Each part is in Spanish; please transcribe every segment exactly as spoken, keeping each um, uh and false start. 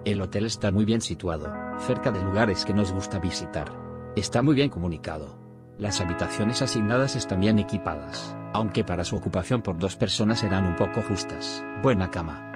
El hotel está muy bien situado, cerca de lugares que nos gusta visitar. Está muy bien comunicado. Las habitaciones asignadas están bien equipadas, aunque para su ocupación por dos personas serán un poco justas. Buena cama.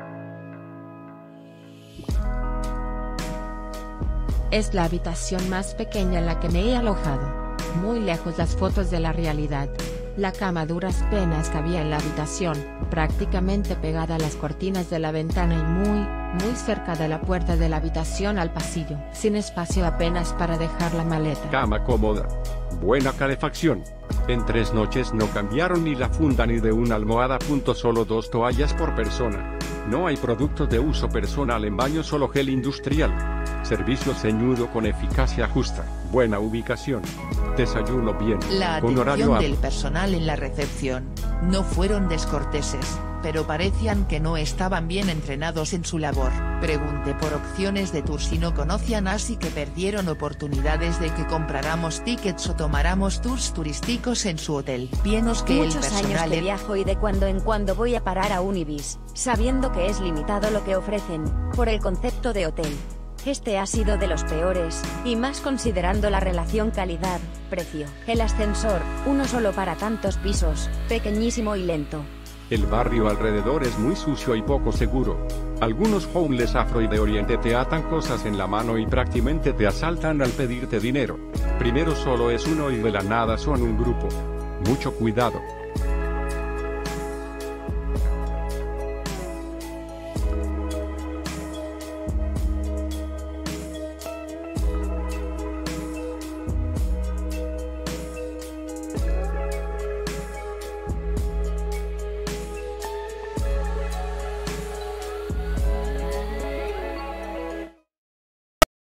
Es la habitación más pequeña en la que me he alojado. Muy lejos las fotos de la realidad. La cama a duras penas cabía en la habitación, prácticamente pegada a las cortinas de la ventana y muy, muy cerca de la puerta de la habitación al pasillo, sin espacio apenas para dejar la maleta. Cama cómoda. Buena calefacción. En tres noches no cambiaron ni la funda ni de una almohada. Solo dos toallas por persona. No hay productos de uso personal en baño, solo gel industrial. Servicio ceñudo con eficacia justa. Buena ubicación. Desayuno bien. La con horario atención amplio. del personal en la recepción. No fueron descorteses, pero parecían que no estaban bien entrenados en su labor. Pregunté por opciones de tours y no conocían, así que perdieron oportunidades de que compráramos tickets o tomáramos tours turísticos en su hotel. Pienso que el Muchos años personal que en- viajo y de cuando en cuando voy a parar a un Ibis, sabiendo que es limitado lo que ofrecen, por el concepto de hotel. Este ha sido de los peores, y más considerando la relación calidad-precio. El ascensor, uno solo para tantos pisos, pequeñísimo y lento. El barrio alrededor es muy sucio y poco seguro. Algunos homeless afro y de oriente te atan cosas en la mano y prácticamente te asaltan al pedirte dinero. Primero solo es uno y de la nada son un grupo. Mucho cuidado.